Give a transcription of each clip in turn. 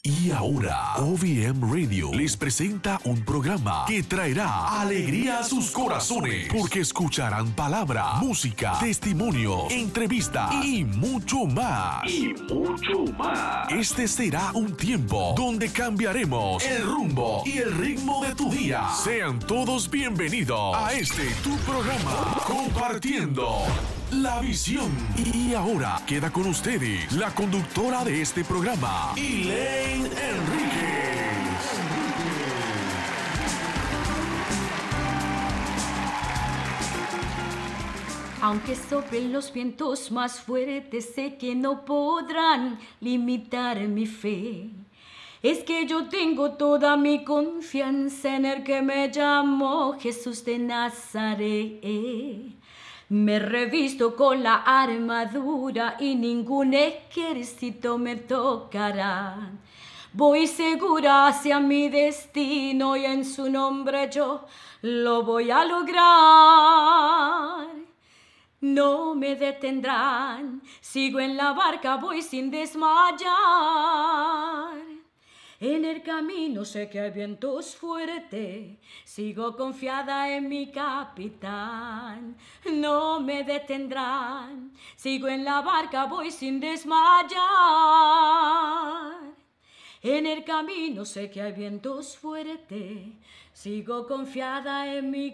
Y ahora, OVM Radio les presenta un programa que traerá alegría a sus corazones, porque escucharán palabra, música, testimonio, entrevista y mucho más. Este será un tiempo donde cambiaremos el rumbo y el ritmo de tu día. Sean todos bienvenidos a este tu programa, Compartiendo la Visión. Y ahora queda con ustedes la conductora de este programa, Elaine Enríquez. Aunque soplen los vientos más fuertes, sé que no podrán limitar mi fe. Es que yo tengo toda mi confianza en el que me llamó Jesús de Nazaret. Me revisto con la armadura y ningún ejército me tocará. Voy segura hacia mi destino y en su nombre yo lo voy a lograr. No me detendrán, sigo en la barca, voy sin desmayar. En el camino sé que hay vientos fuertes, sigo confiada en mi capitán. No me detendrán, sigo en la barca, voy sin desmayar. En el camino sé que hay vientos fuertes, sigo confiada en mi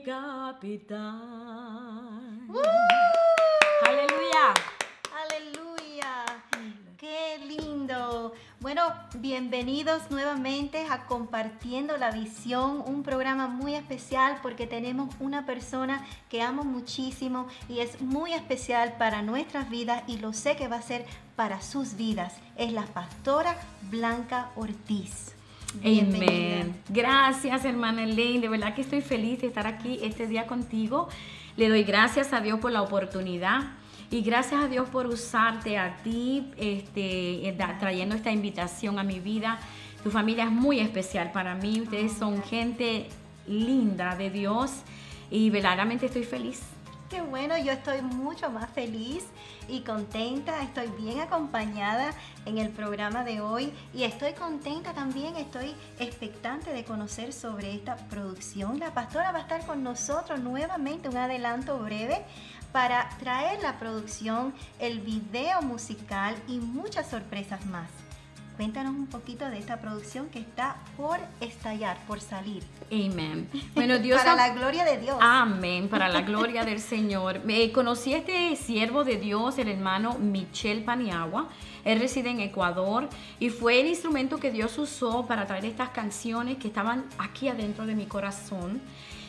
capitán. ¡Aleluya! ¡Aleluya! ¡Qué lindo! Bueno, bienvenidos nuevamente a Compartiendo la Visión, un programa muy especial porque tenemos una persona que amo muchísimo y es muy especial para nuestras vidas y lo sé que va a ser para sus vidas. Es la pastora Blanca Ortiz. Amén. Gracias, hermana Elaine. De verdad que estoy feliz de estar aquí este día contigo. Le doy gracias a Dios por la oportunidad. Y gracias a Dios por usarte a ti, trayendo esta invitación a mi vida. Tu familia es muy especial para mí. Ustedes son gente linda de Dios y verdaderamente estoy feliz. Qué bueno, yo estoy mucho más feliz y contenta, estoy bien acompañada en el programa de hoy y estoy contenta también, estoy expectante de conocer sobre esta producción. La pastora va a estar con nosotros nuevamente, un adelanto breve para traer la producción, el video musical y muchas sorpresas más. Cuéntanos un poquito de esta producción que está por estallar, por salir. Amén. Bueno, Dios para la gloria de Dios. Amén, para la gloria del Señor. Conocí a este siervo de Dios, el hermano Michel Paniagua. Él reside en Ecuador y fue el instrumento que Dios usó para traer estas canciones que estaban aquí adentro de mi corazón.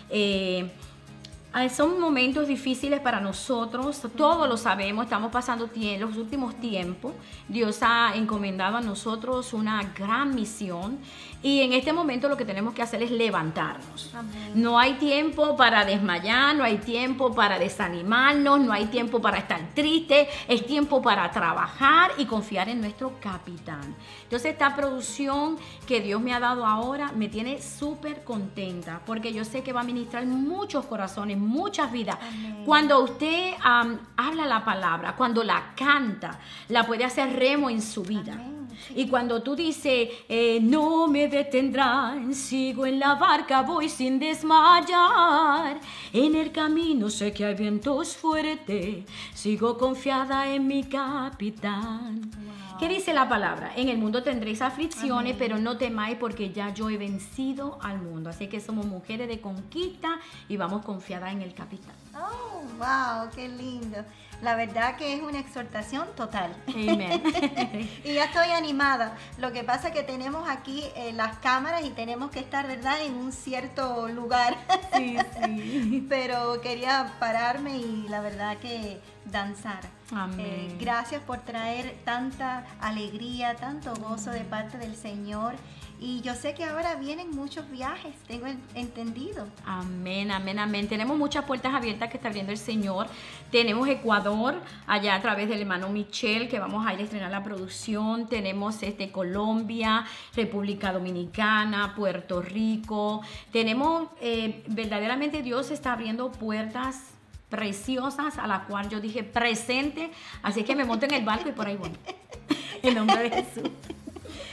Son momentos difíciles para nosotros, todos lo sabemos, estamos pasando los últimos tiempos. Dios ha encomendado a nosotros una gran misión y en este momento lo que tenemos que hacer es levantarnos. Amén. No hay tiempo para desmayar, no hay tiempo para desanimarnos, no hay tiempo para estar triste, es tiempo para trabajar y confiar en nuestro capitán. Entonces esta producción que Dios me ha dado ahora me tiene súper contenta porque yo sé que va a ministrar muchos corazones, muchas vidas. Amén. Cuando usted habla la palabra, cuando la canta, la puede hacer remo en su vida. Amén. Sí. Y cuando tú dices, no me detendrán, sigo en la barca, voy sin desmayar. En el camino sé que hay vientos fuertes, sigo confiada en mi capitán. Wow. ¿Qué dice la palabra? En el mundo tendréis aflicciones, amén, pero no temáis porque ya yo he vencido al mundo. Así que somos mujeres de conquista y vamos confiadas en el capitán. Oh, wow, qué lindo. La verdad que es una exhortación total. Amén. Y ya estoy animada. Lo que pasa es que tenemos aquí las cámaras y tenemos que estar, ¿verdad?, en un cierto lugar. Sí, sí. Pero quería pararme y la verdad que danzar. Amén. Gracias por traer tanta alegría, tanto gozo de parte del Señor. Y yo sé que ahora vienen muchos viajes, tengo entendido. Amén, amén, amén. Tenemos muchas puertas abiertas que está abriendo el Señor. Tenemos Ecuador, allá a través del hermano Michel, que vamos a ir a estrenar la producción. Tenemos Colombia, República Dominicana, Puerto Rico. Tenemos, verdaderamente Dios está abriendo puertas preciosas a la cual yo dije presente. Así que me monto en el barco y por ahí voy. En nombre de Jesús.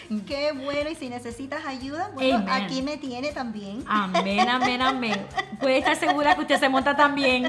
Qué bueno, y si necesitas ayuda, bueno, Amen. aquí me tiene también. Amén, amén, amén. Puede estar segura que usted se monta también.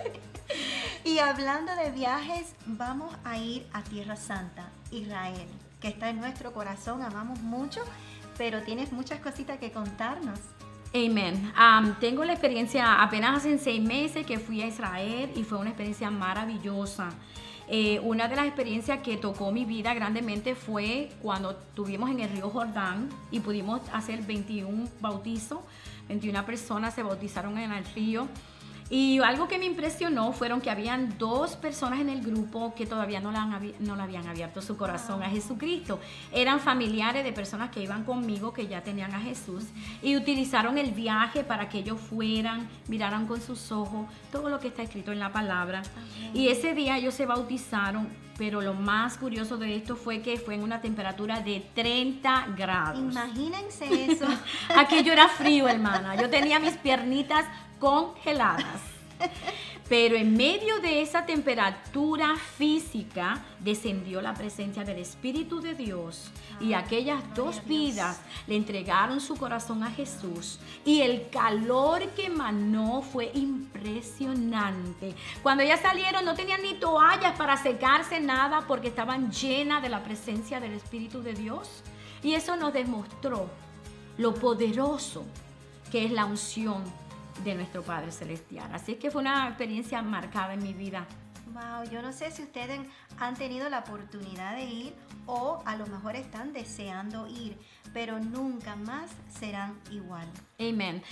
Y hablando de viajes, vamos a ir a Tierra Santa, Israel, que está en nuestro corazón, amamos mucho, pero tienes muchas cositas que contarnos. Amén. Tengo la experiencia apenas hace 6 meses que fui a Israel y fue una experiencia maravillosa. Una de las experiencias que tocó mi vida grandemente fue cuando estuvimos en el río Jordán y pudimos hacer 21 bautizos. 21 personas se bautizaron en el río. Y algo que me impresionó fueron que habían 2 personas en el grupo que todavía no le habían abierto su corazón a Jesucristo. Eran familiares de personas que iban conmigo, que ya tenían a Jesús, y utilizaron el viaje para que ellos fueran, miraran con sus ojos todo lo que está escrito en la palabra. Y ese día ellos se bautizaron, pero lo más curioso de esto fue que fue en una temperatura de 30 grados. Imagínense eso. Aquello era frío, hermana. Yo tenía mis piernitas congeladas. Pero en medio de esa temperatura física descendió la presencia del Espíritu de Dios y aquellas 2 vidas le entregaron su corazón a Jesús y el calor que emanó fue impresionante. Cuando ellas salieron no tenían ni toallas para secarse, nada, porque estaban llenas de la presencia del Espíritu de Dios, y eso nos demostró lo poderoso que es la unción de nuestro Padre Celestial. Así es que fue una experiencia marcada en mi vida. Wow, yo no sé si ustedes han tenido la oportunidad de ir o a lo mejor están deseando ir, pero nunca más serán igual. Amén.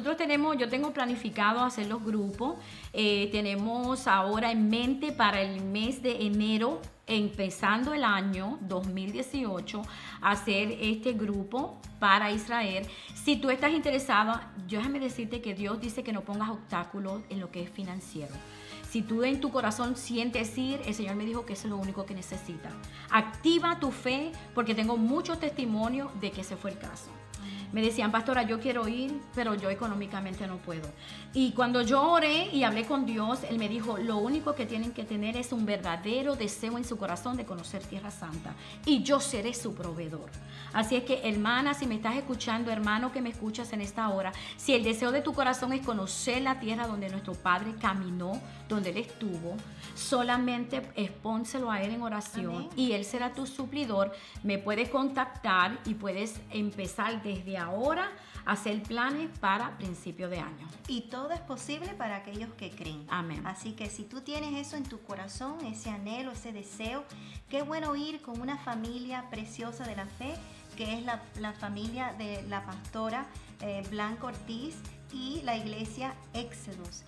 Yo tengo planificado hacer los grupos. Tenemos ahora en mente para el mes de enero, empezando el año 2018, hacer este grupo para Israel. Si tú estás interesada, déjame decirte que Dios dice que no pongas obstáculos en lo que es financiero. Si tú en tu corazón sientes ir, el Señor me dijo que eso es lo único que necesitas. Activa tu fe, porque tengo muchos testimonios de que ese fue el caso. Me decían, pastora, yo quiero ir, pero yo económicamente no puedo. Y cuando yo oré y hablé con Dios, Él me dijo, lo único que tienen que tener es un verdadero deseo en su corazón de conocer Tierra Santa. Y yo seré su proveedor. Así es que, hermana, si me estás escuchando, hermano que me escuchas en esta hora, si el deseo de tu corazón es conocer la tierra donde nuestro Padre caminó, donde Él estuvo, solamente expónselo a Él en oración. Amén. Y Él será tu suplidor. Me puedes contactar y puedes empezar desde ahora a hacer planes para principio de año. Y todo es posible para aquellos que creen. Amén. Así que si tú tienes eso en tu corazón, ese anhelo, ese deseo, qué bueno ir con una familia preciosa de la fe, que es la familia de la pastora Blanca Ortiz y la iglesia Éxodos.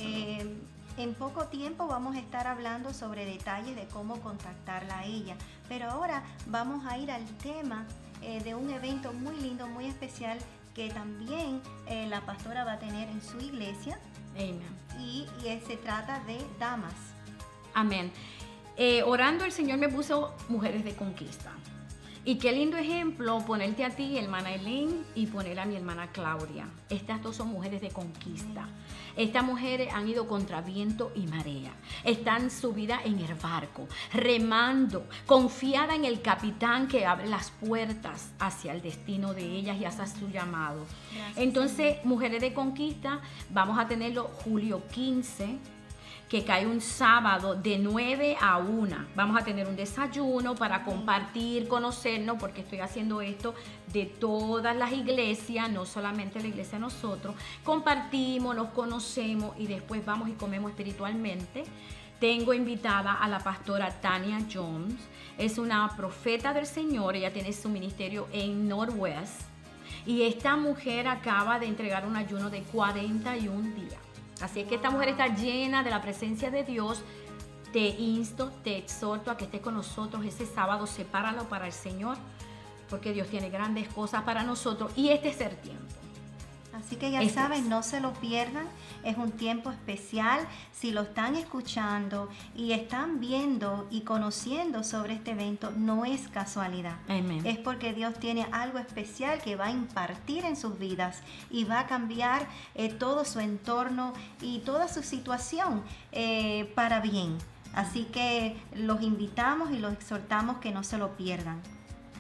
En poco tiempo vamos a estar hablando sobre detalles de cómo contactarla a ella, pero ahora vamos a ir al tema de un evento muy lindo, muy especial, que también la pastora va a tener en su iglesia. Amén. Y se trata de damas. Amén. Orando, el Señor me puso mujeres de conquista. Y qué lindo ejemplo ponerte a ti, hermana Eileen, y poner a mi hermana Claudia. Estas 2 son mujeres de conquista. Estas mujeres han ido contra viento y marea. Están subidas en el barco, remando, confiada en el capitán que abre las puertas hacia el destino de ellas y hacia su llamado. Gracias. Entonces, mujeres de conquista, vamos a tenerlo julio 15, que cae un sábado de 9 a 1. Vamos a tener un desayuno para compartir, conocernos, porque estoy haciendo esto de todas las iglesias, no solamente la iglesia de nosotros. Compartimos, nos conocemos y después vamos y comemos espiritualmente. Tengo invitada a la pastora Tania Jones. Es una profeta del Señor. Ella tiene su ministerio en Northwest. Y esta mujer acaba de entregar un ayuno de 41 días. Así es que esta mujer está llena de la presencia de Dios. Te insto, te exhorto a que estés con nosotros ese sábado. Sepáralo para el Señor, porque Dios tiene grandes cosas para nosotros y este es el tiempo. Así que ya saben, no se lo pierdan. Es un tiempo especial. Si lo están escuchando y están viendo y conociendo sobre este evento, no es casualidad. Amén. Es porque Dios tiene algo especial que va a impartir en sus vidas y va a cambiar todo su entorno y toda su situación para bien. Así que los invitamos y los exhortamos que no se lo pierdan.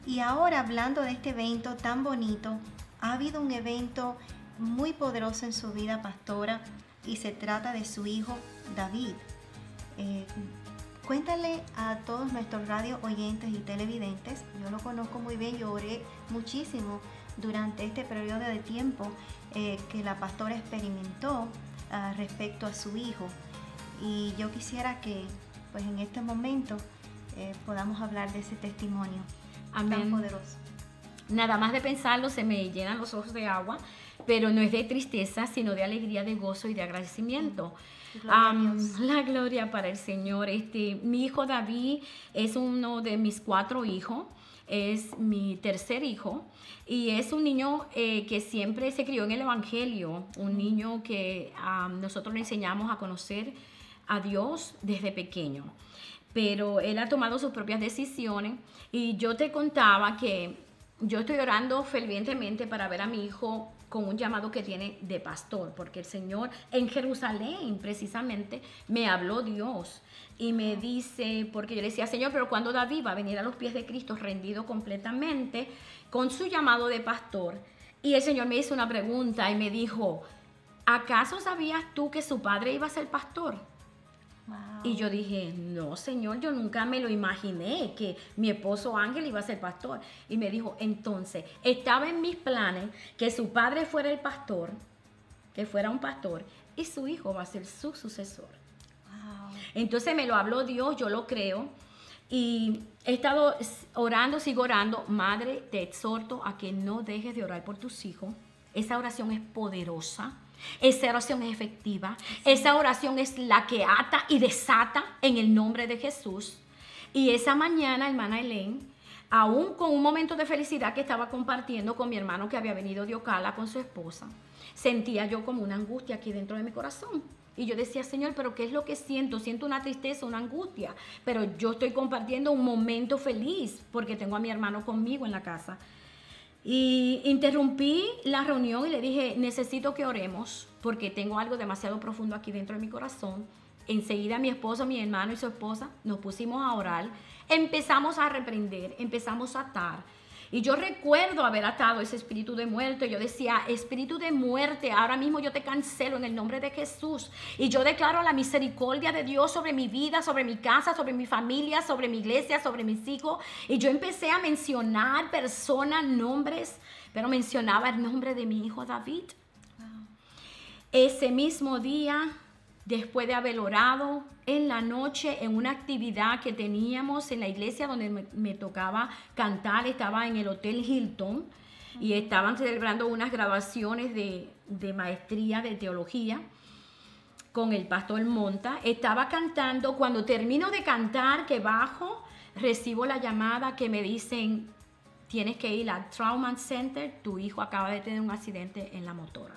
Y ahora, hablando de este evento tan bonito, ha habido un evento muy poderoso en su vida, pastora, y se trata de su hijo David. Cuéntale a todos nuestros radio oyentes y televidentes, yo lo conozco muy bien, yo oré muchísimo durante este periodo de tiempo que la pastora experimentó respecto a su hijo, y yo quisiera que pues en este momento podamos hablar de ese testimonio. Amén. Tan poderoso. Nada más de pensarlo se me llenan los ojos de agua, pero no es de tristeza, sino de alegría, de gozo y de agradecimiento. Gloria a Dios. La gloria para el Señor. Mi hijo David es uno de mis 4 hijos, es mi tercer hijo, y es un niño que siempre se crió en el Evangelio, un niño que nosotros le enseñamos a conocer a Dios desde pequeño. Pero él ha tomado sus propias decisiones, y yo te contaba que yo estoy orando fervientemente para ver a mi hijo con un llamado que tiene de pastor, porque el Señor en Jerusalén precisamente me habló Dios y me dice, porque yo le decía, Señor, pero ¿cuándo David va a venir a los pies de Cristo rendido completamente con su llamado de pastor? Y el Señor me hizo una pregunta y me dijo, ¿acaso sabías tú que su padre iba a ser pastor? Wow. Y yo dije, no, Señor, yo nunca me lo imaginé que mi esposo Ángel iba a ser pastor. Y me dijo, entonces, estaba en mis planes que su padre fuera el pastor, que fuera un pastor, y su hijo va a ser su sucesor. Wow. Entonces me lo habló Dios, yo lo creo. Y he estado orando, sigo orando. Madre, te exhorto a que no dejes de orar por tus hijos. Esa oración es poderosa. Esa oración es efectiva. Esa oración es la que ata y desata en el nombre de Jesús. Y esa mañana, hermana Elaine, aún con un momento de felicidad que estaba compartiendo con mi hermano que había venido de Ocala con su esposa, sentía yo como una angustia aquí dentro de mi corazón. Y yo decía, Señor, ¿pero qué es lo que siento? Siento una tristeza, una angustia. Pero yo estoy compartiendo un momento feliz porque tengo a mi hermano conmigo en la casa. Y interrumpí la reunión y le dije, necesito que oremos porque tengo algo demasiado profundo aquí dentro de mi corazón. Enseguida mi esposo, mi hermano y su esposa nos pusimos a orar. Empezamos a reprender, empezamos a atar. Y yo recuerdo haber atado ese espíritu de muerte. Yo decía, espíritu de muerte, ahora mismo yo te cancelo en el nombre de Jesús. Y yo declaro la misericordia de Dios sobre mi vida, sobre mi casa, sobre mi familia, sobre mi iglesia, sobre mis hijos. Y yo empecé a mencionar personas, nombres, pero mencionaba el nombre de mi hijo David. Wow. Ese mismo día, después de haber orado, en la noche, en una actividad que teníamos en la iglesia donde me tocaba cantar, estaba en el Hotel Hilton y estaban celebrando unas graduaciones de maestría de teología con el pastor Monta. Estaba cantando, cuando termino de cantar, que bajo, recibo la llamada que me dicen, tienes que ir al Trauma Center, tu hijo acaba de tener un accidente en la motora.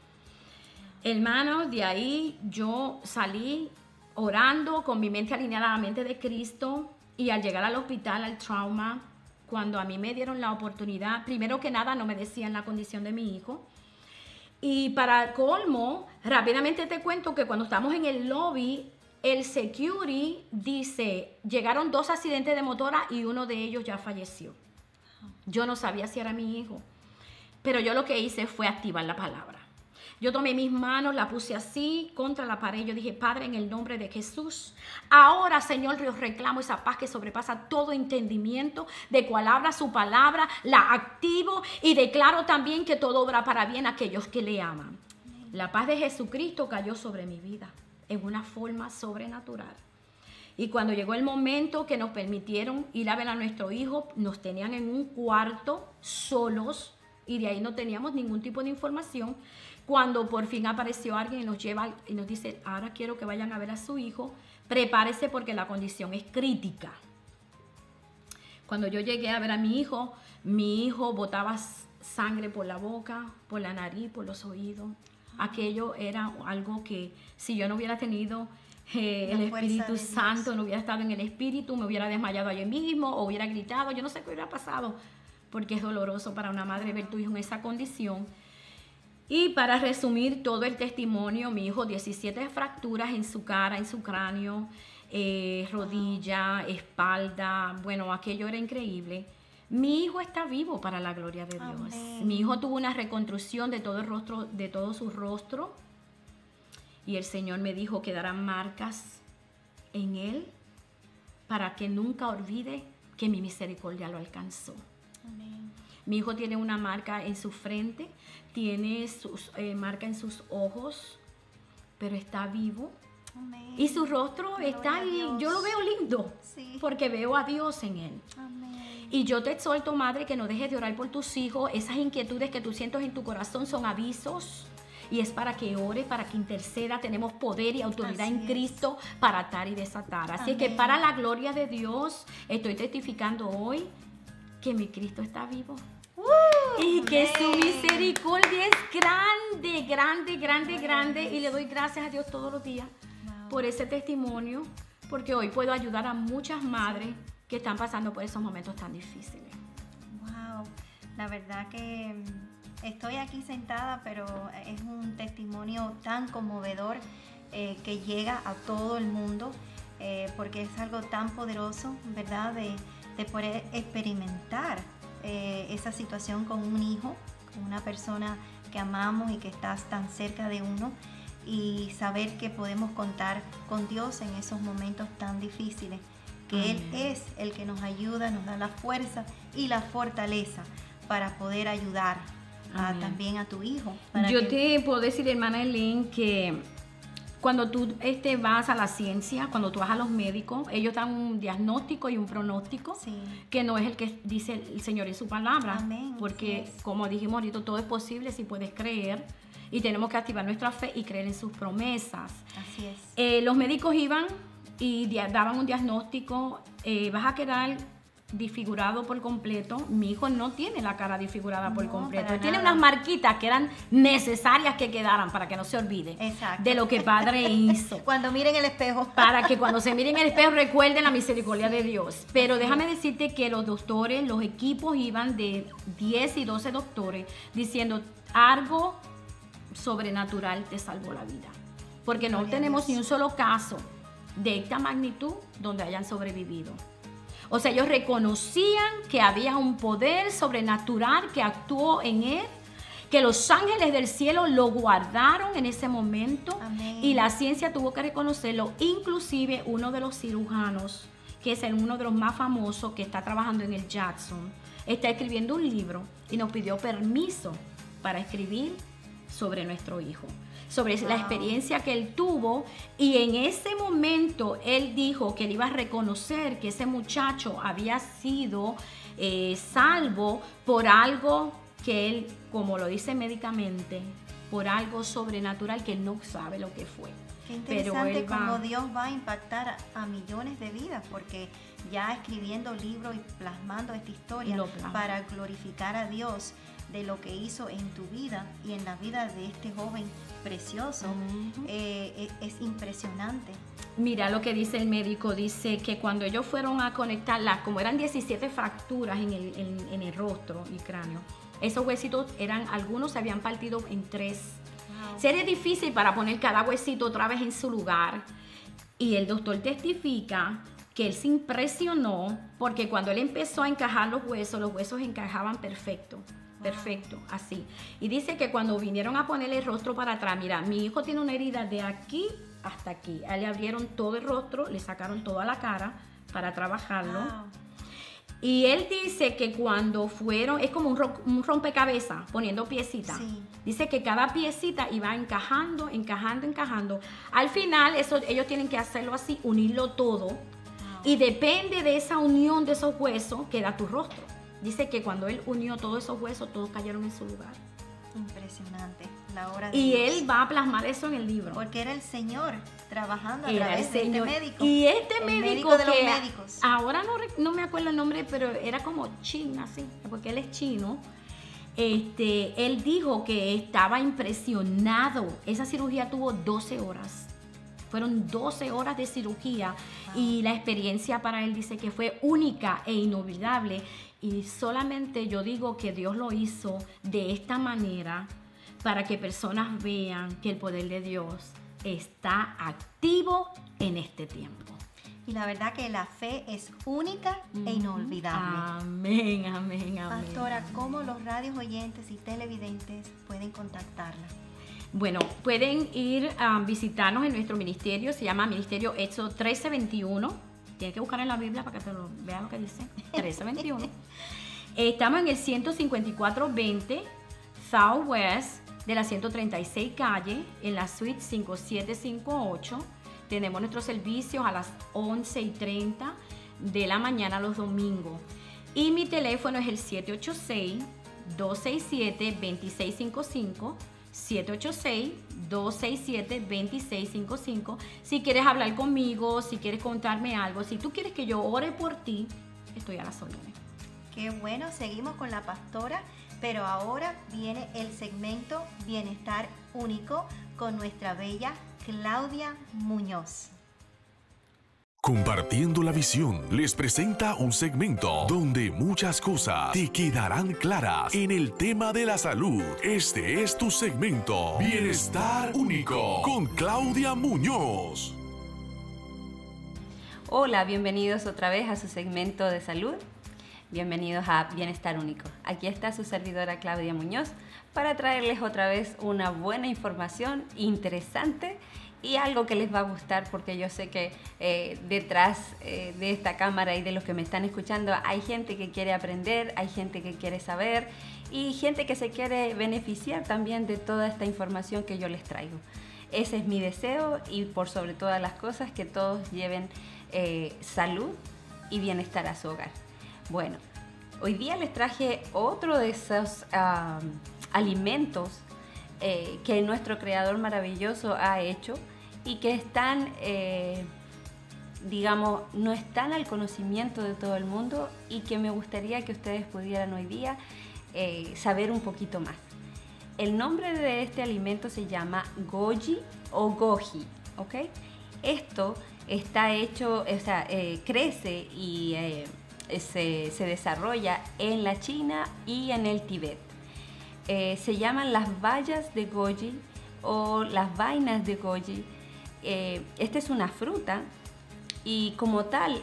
Hermano, de ahí yo salí orando con mi mente alineada a la mente de Cristo, y al llegar al hospital, al trauma, cuando a mí me dieron la oportunidad, primero que nada no me decían la condición de mi hijo, y para colmo, rápidamente te cuento que cuando estamos en el lobby, el security dice, llegaron 2 accidentes de motora y uno de ellos ya falleció. Yo no sabía si era mi hijo, pero yo lo que hice fue activar la palabra. Yo tomé mis manos, la puse así contra la pared. Yo dije, Padre, en el nombre de Jesús, ahora, Señor, yo reclamo esa paz que sobrepasa todo entendimiento, de cual habla su palabra, la activo y declaro también que todo obra para bien a aquellos que le aman. La paz de Jesucristo cayó sobre mi vida en una forma sobrenatural. Y cuando llegó el momento que nos permitieron ir a ver a nuestro hijo, nos tenían en un cuarto solos y de ahí no teníamos ningún tipo de información. Cuando por fin apareció alguien y nos lleva y nos dice, ahora quiero que vayan a ver a su hijo, prepárese porque la condición es crítica. Cuando yo llegué a ver a mi hijo botaba sangre por la boca, por la nariz, por los oídos. Aquello era algo que si yo no hubiera tenido el Espíritu Santo, no hubiera estado en el Espíritu, me hubiera desmayado allí mismo o hubiera gritado, yo no sé qué hubiera pasado, porque es doloroso para una madre ver tu hijo en esa condición. Y para resumir todo el testimonio, mi hijo 17 fracturas en su cara, en su cráneo, rodilla, espalda, bueno, aquello era increíble. Mi hijo está vivo para la gloria de Dios. Amén. Mi hijo tuvo una reconstrucción de todo el rostro, de todo su rostro. Y el Señor me dijo que darán marcas en él para que nunca olvide que mi misericordia lo alcanzó. Amén. Mi hijo tiene una marca en su frente, tiene marca en sus ojos, pero está vivo. Amén. Y su rostro Gloria está a ahí, Dios. yo lo veo lindo, Sí. porque veo a Dios en él. Amén. Y yo te exhorto, madre, que no dejes de orar por tus hijos. Esas inquietudes que tú sientes en tu corazón son avisos. Y es para que ore, para que interceda. Tenemos poder y autoridad Así en es. Cristo para atar y desatar. Así Amén. que para la gloria de Dios, estoy testificando hoy que mi Cristo está vivo. Y que su amén. misericordia es grande, grande, grande, grande. Y le doy gracias a Dios todos los días Wow. por ese testimonio. Porque hoy puedo ayudar a muchas madres que están pasando por esos momentos tan difíciles. Wow, la verdad que estoy aquí sentada, pero es un testimonio tan conmovedor que llega a todo el mundo, porque es algo tan poderoso, ¿verdad? De poder experimentar esa situación con un hijo, con una persona que amamos y que está tan cerca de uno, y saber que podemos contar con Dios en esos momentos tan difíciles, que Él Amén. es el que nos ayuda, nos da la fuerza y la fortaleza para poder ayudar Amén. también a tu hijo. Para Yo que- te puedo decir, hermana Eileen, que cuando tú vas a la ciencia, cuando tú vas a los médicos, ellos dan un diagnóstico y un pronóstico, Sí. que no es el que dice el Señor en su palabra. Amén, Porque, así es. como dijimos ahorita, todo es posible si puedes creer. Y tenemos que activar nuestra fe y creer en sus promesas. Así es. Los médicos iban y daban un diagnóstico, vas a quedar disfigurado por completo. Mi hijo no tiene la cara disfigurada por No, completo. para Él tiene nada. unas marquitas que eran necesarias que quedaran para que no se olvide Exacto. de lo que Padre hizo. Cuando miren el espejo. Para que cuando se miren en el espejo recuerden la misericordia de Dios. Pero déjame decirte que los doctores, los equipos iban de 10 y 12 doctores diciendo algo sobrenatural te salvó la vida. Porque no Gloria a tenemos Dios. ni un solo caso de esta magnitud donde hayan sobrevivido. O sea, ellos reconocían que había un poder sobrenatural que actuó en él, que los ángeles del cielo lo guardaron en ese momento. Amén. Y la ciencia tuvo que reconocerlo. Inclusive uno de los cirujanos, que es uno de los más famosos, que está trabajando en el Jackson, está escribiendo un libro y nos pidió permiso para escribir sobre nuestro hijo, sobre la Wow. experiencia que él tuvo. Y en ese momento él dijo que él iba a reconocer que ese muchacho había sido salvo por algo que él, como lo dice médicamente, por algo sobrenatural que él no sabe lo que fue. Qué Pero interesante él va- cómo Dios va a impactar a millones de vidas, porque ya escribiendo libros y plasmando esta historia Lo plasma. para glorificar a Dios de lo que hizo en tu vida y en la vida de este joven precioso, Ujú. es impresionante. Mira lo que dice el médico, dice que cuando ellos fueron a conectarlas, como eran 17 fracturas en el rostro y cráneo, esos huesitos algunos se habían partido en 3. Wow. Sería difícil para poner cada huesito otra vez en su lugar. Y el doctor testifica que él se impresionó porque cuando él empezó a encajar los huesos encajaban perfecto. Perfecto, así. Y dice que cuando vinieron a ponerle el rostro para atrás, mira, mi hijo tiene una herida de aquí hasta aquí. A él le abrieron todo el rostro, le sacaron toda la cara para trabajarlo. Wow. Y él dice que cuando fueron, es como un rompecabezas, poniendo piecitas. Sí. Dice que cada piecita iba encajando. Al final, ellos tienen que hacerlo así, unirlo todo. Y depende de esa unión de esos huesos, queda tu rostro. Dice que cuando él unió todos esos huesos, todos cayeron en su lugar. Impresionante la obra de Y Dios. él va a plasmar eso en el libro. Porque era el Señor trabajando a Era el través de Señor. este médico. Y este El médico, médico de los que médicos. ahora no me acuerdo el nombre, pero era como chino, así, porque él es chino. Él dijo que estaba impresionado. Esa cirugía tuvo 12 horas. Fueron 12 horas de cirugía. Wow. Y la experiencia para él dice que fue única e inolvidable. Y solamente yo digo que Dios lo hizo de esta manera para que personas vean que el poder de Dios está activo en este tiempo. Y la verdad que la fe es única e inolvidable. Amén, amén, amén. Pastora, ¿cómo los radios oyentes y televidentes pueden contactarla? Bueno, pueden ir a visitarnos en nuestro ministerio, se llama Ministerio Éxodo 1321. Tienes que buscar en la Biblia para que te lo vean lo que dice. 1321. Estamos en el 15420 Southwest de la 136 calle, en la suite 5758. Tenemos nuestros servicios a las 11:30 de la mañana los domingos. Y mi teléfono es el 786-267-2655. 786-267-2655. Si quieres hablar conmigo, si quieres contarme algo, si tú quieres que yo ore por ti, estoy a las órdenes. Qué bueno, seguimos con la pastora, pero ahora viene el segmento Bienestar Único con nuestra bella Claudia Muñoz. Compartiendo la visión, les presenta un segmento donde muchas cosas te quedarán claras en el tema de la salud. Este es tu segmento Bienestar Único con Claudia Muñoz. Hola, bienvenidos otra vez a su segmento de salud. Bienvenidos a Bienestar Único. Aquí está su servidora Claudia Muñoz para traerles otra vez una buena información interesante y algo que les va a gustar, porque yo sé que detrás de esta cámara y de los que me están escuchando hay gente que quiere aprender, hay gente que quiere saber y gente que se quiere beneficiar también de toda esta información que yo les traigo. Ese es mi deseo y por sobre todas las cosas que todos lleven salud y bienestar a su hogar. Bueno, hoy día les traje otro de esos alimentos que nuestro Creador maravilloso ha hecho y que están, digamos, no están al conocimiento de todo el mundo y que me gustaría que ustedes pudieran hoy día saber un poquito más. El nombre de este alimento se llama goji o goji, ¿ok? Esto está hecho, o sea, crece y se desarrolla en la China y en el Tíbet. Se llaman las bayas de goji o las vainas de goji. Esta es una fruta y como tal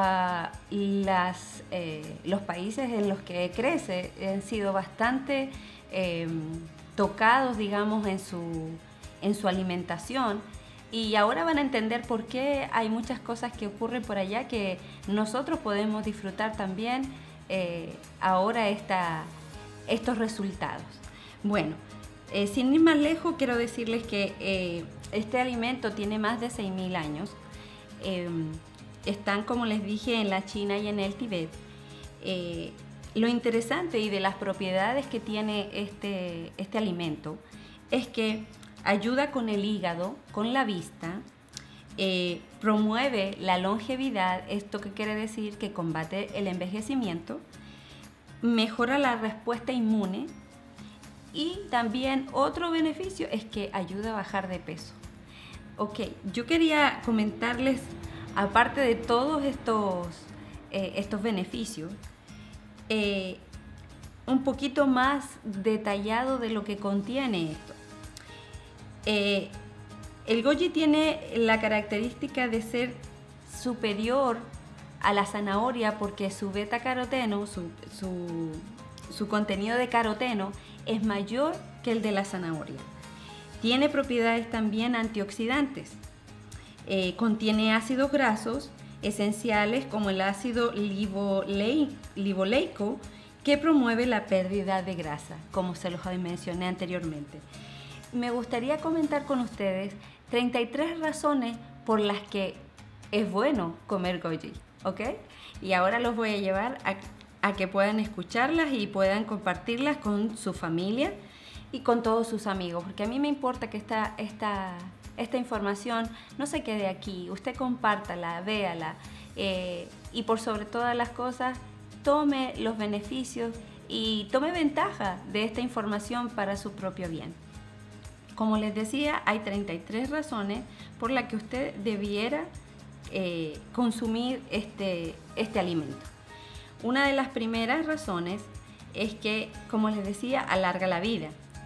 los países en los que crece han sido bastante tocados, digamos, en su alimentación. Y ahora van a entender por qué hay muchas cosas que ocurren por allá que nosotros podemos disfrutar también ahora estos resultados. Bueno, sin ir más lejos, quiero decirles que este alimento tiene más de 6.000 años. Están, como les dije, en la China y en el Tíbet. Lo interesante y de las propiedades que tiene este alimento es que ayuda con el hígado, con la vista, promueve la longevidad, esto que quiere decir que combate el envejecimiento, mejora la respuesta inmune y también otro beneficio es que ayuda a bajar de peso. Ok, yo quería comentarles, aparte de todos estos beneficios, un poquito más detallado de lo que contiene esto. El goji tiene la característica de ser superior a la zanahoria porque su beta-caroteno, su contenido de caroteno es mayor que el de la zanahoria. Tiene propiedades también antioxidantes. Contiene ácidos grasos esenciales como el ácido liboleico que promueve la pérdida de grasa, como se los mencioné anteriormente. Me gustaría comentar con ustedes 33 razones por las que es bueno comer goji, ¿ok? Y ahora los voy a llevar a que puedan escucharlas y puedan compartirlas con su familia y con todos sus amigos, porque a mí me importa que esta información no se quede aquí. Usted compártala, véala y por sobre todas las cosas tome los beneficios y tome ventaja de esta información para su propio bien. Como les decía, hay 33 razones por las que usted debiera consumir este alimento. Una de las primeras razones es que, como les decía, alarga la vida.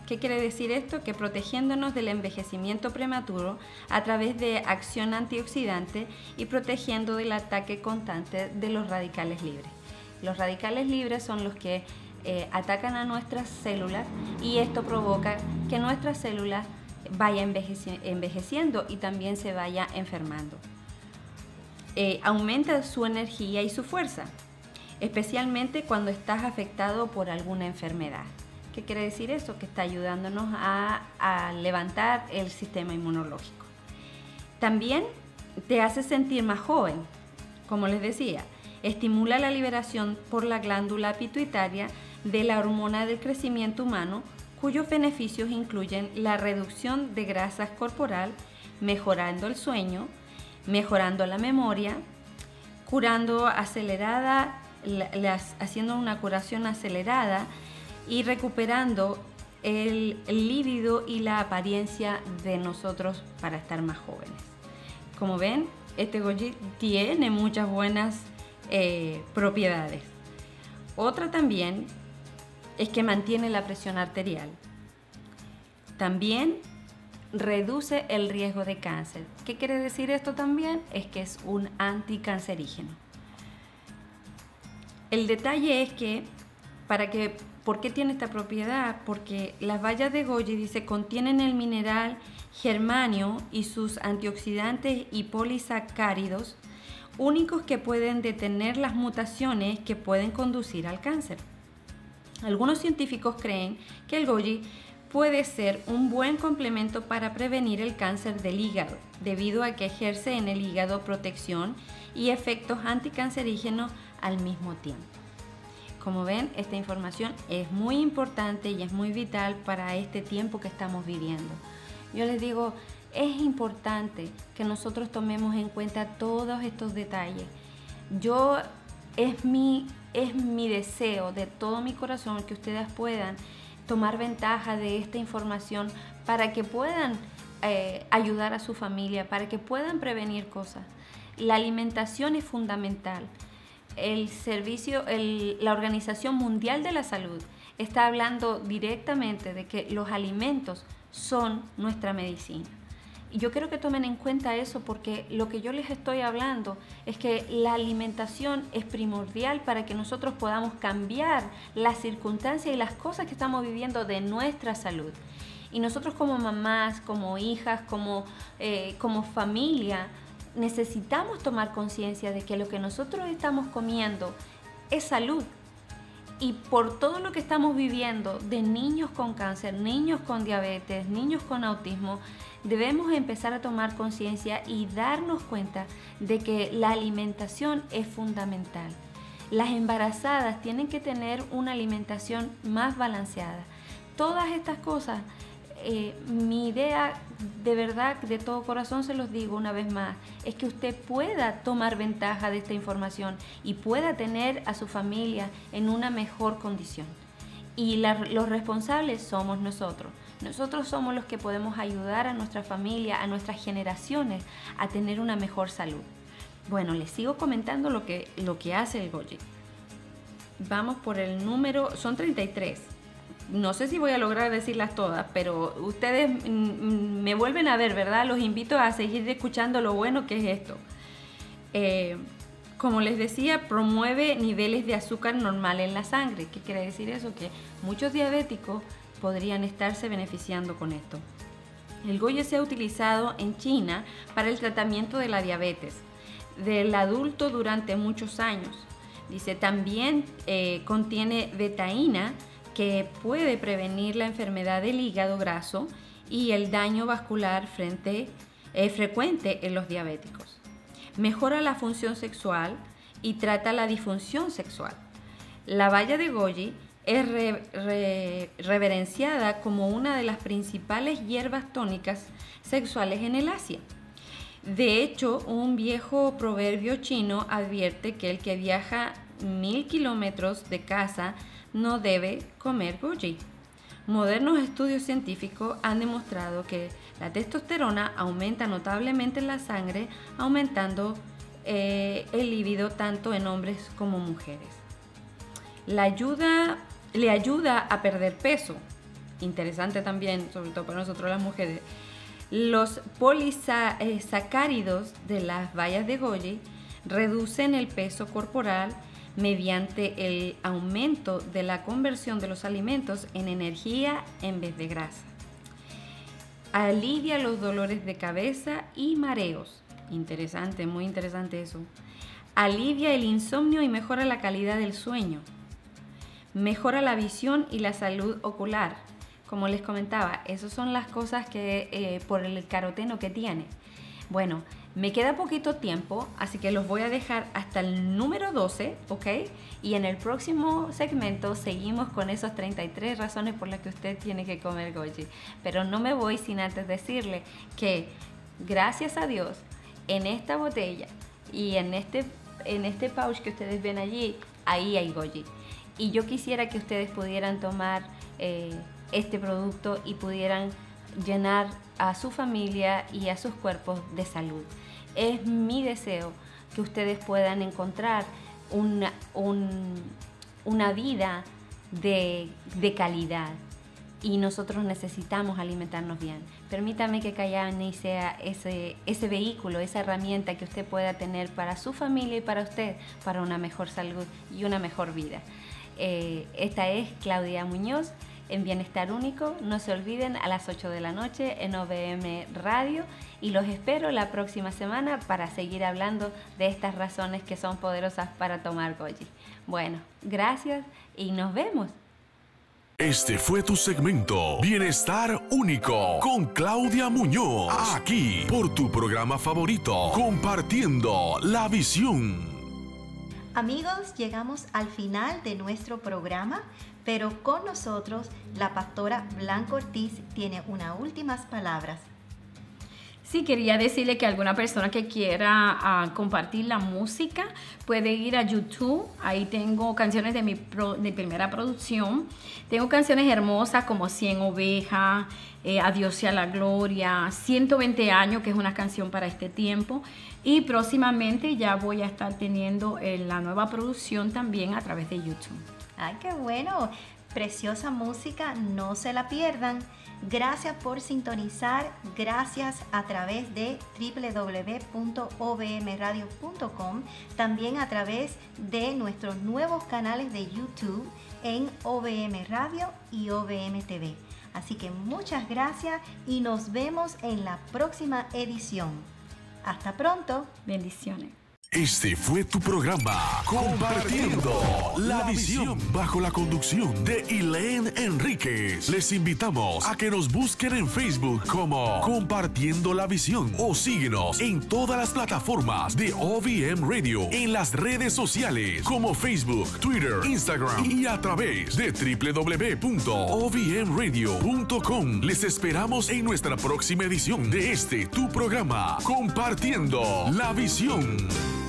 ¿Qué quiere decir esto? Que protegiéndonos del envejecimiento prematuro a través de acción antioxidante y protegiendo del ataque constante de los radicales libres. Los radicales libres son los que atacan a nuestras células y esto provoca que nuestras células vaya envejeciendo y también se vaya enfermando. Aumenta su energía y su fuerza, especialmente cuando estás afectado por alguna enfermedad. ¿Qué quiere decir eso? Que está ayudándonos a levantar el sistema inmunológico. También te hace sentir más joven, como les decía. Estimula la liberación por la glándula pituitaria de la hormona del crecimiento humano, cuyos beneficios incluyen la reducción de grasa corporal, mejorando el sueño, mejorando la memoria, haciendo una curación acelerada y recuperando el líbido y la apariencia de nosotros para estar más jóvenes. Como ven, este goji tiene muchas buenas propiedades. Otra también es que mantiene la presión arterial. También reduce el riesgo de cáncer. ¿Qué quiere decir esto también? Es que es un anticancerígeno. El detalle es que, ¿por qué tiene esta propiedad? Porque las bayas de goji, dice, contienen el mineral germanio y sus antioxidantes y polisacáridos únicos que pueden detener las mutaciones que pueden conducir al cáncer. Algunos científicos creen que el goji puede ser un buen complemento para prevenir el cáncer del hígado, debido a que ejerce en el hígado protección y efectos anticancerígenos al mismo tiempo. Como ven, esta información es muy importante y es muy vital para este tiempo que estamos viviendo. Yo les digo, es importante que nosotros tomemos en cuenta todos estos detalles. Es mi deseo de todo mi corazón que ustedes puedan tomar ventaja de esta información para que puedan ayudar a su familia, para que puedan prevenir cosas. La alimentación es fundamental. La Organización Mundial de la Salud está hablando directamente de que los alimentos son nuestra medicina. Y yo quiero que tomen en cuenta eso, porque lo que yo les estoy hablando es que la alimentación es primordial para que nosotros podamos cambiar las circunstancias y las cosas que estamos viviendo de nuestra salud. Y nosotros como mamás, como hijas, como familia, necesitamos tomar conciencia de que lo que nosotros estamos comiendo es salud. Y por todo lo que estamos viviendo de niños con cáncer, niños con diabetes, niños con autismo, debemos empezar a tomar conciencia y darnos cuenta de que la alimentación es fundamental. Las embarazadas tienen que tener una alimentación más balanceada. Todas estas cosas, mi idea de verdad, de todo corazón se los digo una vez más, es que usted pueda tomar ventaja de esta información y pueda tener a su familia en una mejor condición. Y los responsables somos nosotros. Nosotros somos los que podemos ayudar a nuestra familia, a nuestras generaciones, a tener una mejor salud. Bueno, les sigo comentando lo que hace el goji. Vamos por el número, son 33. No sé si voy a lograr decirlas todas, pero ustedes me vuelven a ver, ¿verdad? Los invito a seguir escuchando lo bueno que es esto. Como les decía, promueve niveles de azúcar normal en la sangre. ¿Qué quiere decir eso? Que muchos diabéticos podrían estarse beneficiando con esto. El goji se ha utilizado en China para el tratamiento de la diabetes del adulto durante muchos años. Dice, también contiene betaína, que puede prevenir la enfermedad del hígado graso y el daño vascular frecuente en los diabéticos. Mejora la función sexual y trata la disfunción sexual. La baya de goji es reverenciada como una de las principales hierbas tónicas sexuales en el Asia. De hecho, un viejo proverbio chino advierte que el que viaja 1000 kilómetros de casa no debe comer goji. Modernos estudios científicos han demostrado que la testosterona aumenta notablemente en la sangre, aumentando el líbido tanto en hombres como mujeres. Le ayuda a perder peso. interesante también, sobre todo para nosotros las mujeres, los polisacáridos de las bayas de goji reducen el peso corporal mediante el aumento de la conversión de los alimentos en energía en vez de grasa. Alivia los dolores de cabeza y mareos. Interesante, muy interesante eso. Alivia el insomnio y mejora la calidad del sueño. Mejora la visión y la salud ocular. Como les comentaba, esas son las cosas que por el caroteno que tiene. Bueno, me queda poquito tiempo, así que los voy a dejar hasta el número 12, ¿ok? Y en el próximo segmento seguimos con esos 33 razones por las que usted tiene que comer goji. Pero no me voy sin antes decirle que, gracias a Dios, en esta botella y en este pouch que ustedes ven allí, ahí hay goji. Y yo quisiera que ustedes pudieran tomar este producto y pudieran llenar a su familia y a sus cuerpos de salud. Es mi deseo que ustedes puedan encontrar una vida de calidad, y nosotros necesitamos alimentarnos bien. Permítame que Kayani sea ese vehículo, esa herramienta que usted pueda tener para su familia y para usted, para una mejor salud y una mejor vida. Esta es Claudia Muñoz en Bienestar Único. No se olviden, a las 8 de la noche en OVM Radio, y los espero la próxima semana para seguir hablando de estas razones que son poderosas para tomar goji. Bueno, gracias y nos vemos. Este fue tu segmento Bienestar Único con Claudia Muñoz, aquí por tu programa favorito, Compartiendo la Visión. Amigos, llegamos al final de nuestro programa, pero con nosotros la pastora Blanca Ortiz tiene unas últimas palabras. Sí, quería decirle que alguna persona que quiera compartir la música puede ir a YouTube. Ahí tengo canciones de mi primera producción. Tengo canciones hermosas como 100 ovejas, Adiós y a la gloria, 120 años, que es una canción para este tiempo. Y próximamente ya voy a estar teniendo la nueva producción también a través de YouTube. ¡Ay, qué bueno! Preciosa música, no se la pierdan. Gracias por sintonizar, gracias a través de www.ovmradio.com, también a través de nuestros nuevos canales de YouTube en OVM Radio y OVM TV. Así que muchas gracias y nos vemos en la próxima edición. Hasta pronto. Bendiciones. Este fue tu programa Compartiendo la Visión, bajo la conducción de Elaine Enríquez. Les invitamos a que nos busquen en Facebook como Compartiendo la Visión o síguenos en todas las plataformas de OVM Radio, en las redes sociales como Facebook, Twitter, Instagram y a través de www.ovmradio.com. Les esperamos en nuestra próxima edición de tu programa Compartiendo la Visión.